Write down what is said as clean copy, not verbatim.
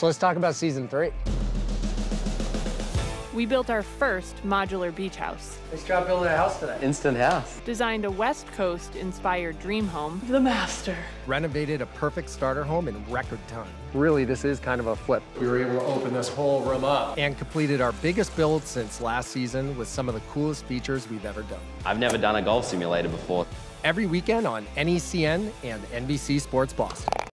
So let's talk about season 3. We built our first modular beach house. Nice job building a house today. Instant house. Designed a West Coast-inspired dream home. The master. Renovated a perfect starter home in record time. Really, this is kind of a flip. We were able to open this whole room up and completed our biggest build since last season with some of the coolest features we've ever done. I've never done a golf simulator before. Every weekend on NECN and NBC Sports Boston.